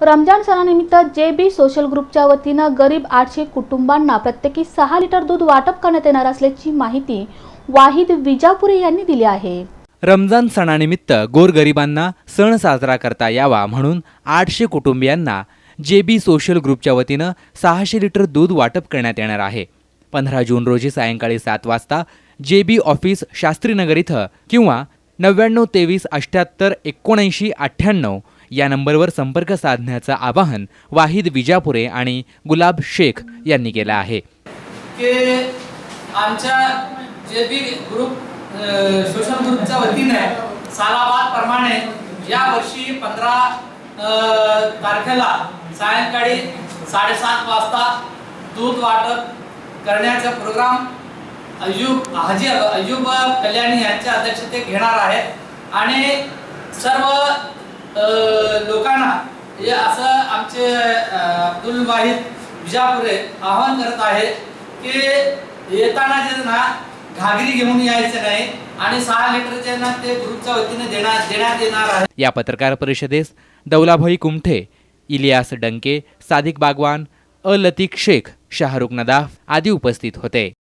रमजान सणानिमित्त JB social ग्रुपच्या वतीनं गरीब 800 कुटुंबांना प्रत्येकी 6 लिटर दूध वाटप करण्यात येणार असल्याची माहिती वाहिद विजापुरे यांनी दिली आहे। रमजान सणानिमित्त गोरगरिबांना सण साजरा करता यावा म्हणून 800 कुटुंबियांना JB सोशल ग्रुपच्या वतीनं 600 लिटर दूध वाटप करण्यात येणार आहे। 15 जून रोजी सायंकाळी 7 वाजता JB ऑफिस शास्त्रीनगर इथं किंवा 9923 78 79 98 या नंबरवर संपर्क साधण्याचं आवाहन वाहिद विजापुरे आणि गुलाब शेख यांनी केलं आहे। की आमच्या JB ग्रुप सोशल ग्रुपच्या वतीने सालाबाद प्रमाणे या वर्षी 15 तारखेला सायंकाळी 7:30 वाजता दूध वाटप करण्याचा प्रोग्राम हाजी अय्यूब कल्याणी यांच्या अध्यक्षतेत घेणार आहेत आणि सर्व लोकांना हे असं आमचे अब्दुल वाहिद विजापुरे आवाहन करत आहे की येताना जे ना घागरी घेऊन यायचं नाही आणि 6 लिटरचे ना ते ग्रुपच्या वतीने देण्यात येणार आहे। या पत्रकार परिषदेस दौलाभाई कुमठे, इलियास डंके, सादिक बागवान, लतीक शेख, शाहरुख नदाफ आदी उपस्थित होते।